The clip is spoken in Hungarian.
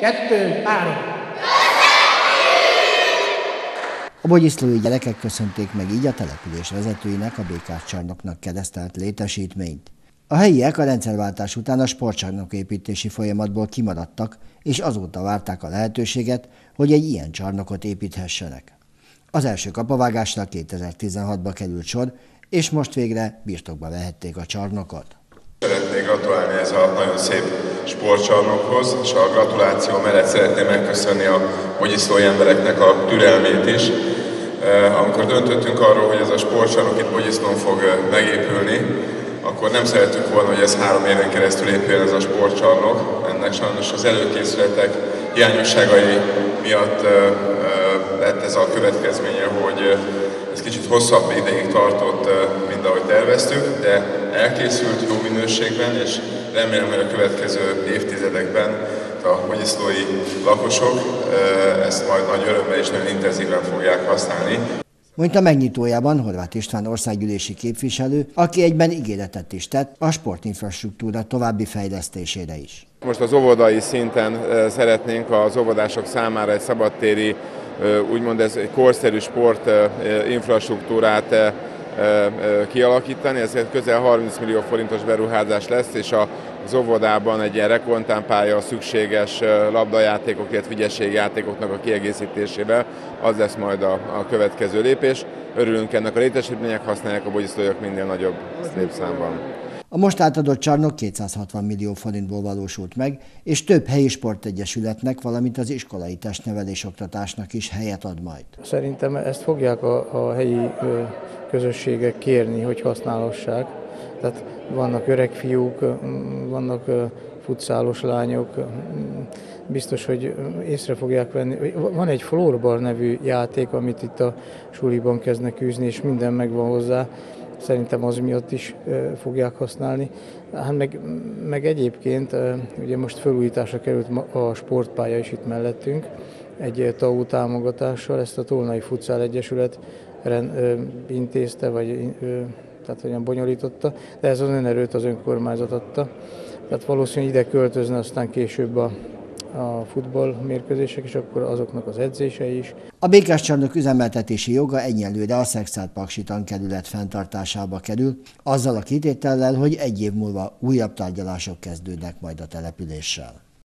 2, 3. A bogyiszlói gyerekek köszönték meg így a település vezetőinek a Békáscsarnoknak keresztelt létesítményt. A helyiek a rendszerváltás után a sportcsarnok építési folyamatból kimaradtak, és azóta várták a lehetőséget, hogy egy ilyen csarnokot építhessenek. Az első kapavágásra 2016-ba került sor, és most végre birtokba vehették a csarnokot. Szeretnék gratulálni ez a nagyon szép sportcsarnokhoz, és a gratuláció mellett szeretném megköszönni a bogyiszlói embereknek a türelmét is. Amikor döntöttünk arról, hogy ez a sportcsarnok itt Bogyiszlón fog megépülni, akkor nem szerettük volna, hogy ez 3 éven keresztül épüljön ez a sportcsarnok. Ennek sajnos az előkészületek hiányosságai miatt lett ez a következménye, hogy ez kicsit hosszabb ideig tartott, mint ahogy terveztük, de elkészült jó minőségben, és remélem, hogy a következő évtizedekben a bogyiszlói lakosok ezt majd nagy örömmel és nagyon intenzíven fogják használni. Mondta megnyitójában Horváth István országgyűlési képviselő, aki egyben ígéretet is tett a sportinfrastruktúra további fejlesztésére is. Most az óvodai szinten szeretnénk az óvodások számára egy szabadtéri, úgymond ez egy korszerű sportinfrastruktúrát kialakítani, ezért közel 30 millió forintos beruházás lesz, és az óvodában egy ilyen rekontámpálya szükséges labdajátékok, illetve vigyességjátékoknak a kiegészítésével, az lesz majd a következő lépés. Örülünk ennek, a létesítmények használják a bogyiszlóiak minél nagyobb létszámban. A most átadott csarnok 260 millió forintból valósult meg, és több helyi sportegyesületnek, valamint az iskolai testnevelés-oktatásnak is helyet ad majd. Szerintem ezt fogják a helyi közösségek kérni, hogy használhassák. Tehát vannak öreg fiúk, vannak futszálos lányok, biztos, hogy észre fogják venni. Van egy floorball nevű játék, amit itt a suliban kezdnek űzni, és minden megvan hozzá. Szerintem az miatt is fogják használni. Hát meg egyébként, ugye most felújításra került a sportpálya is itt mellettünk, egy TAU támogatással, ezt a Tolnai Futszál Egyesület intézte, tehát olyan bonyolította, de ez az önerőt az önkormányzat adta. Tehát valószínűleg ide költözne aztán később a futballmérkőzések, és akkor azoknak az edzései is. A Békáscsarnok üzemeltetési joga egyelőre a Szekszárd-Paksi Tankerület fenntartásába kerül, azzal a kitétellel, hogy 1 év múlva újabb tárgyalások kezdődnek majd a településsel.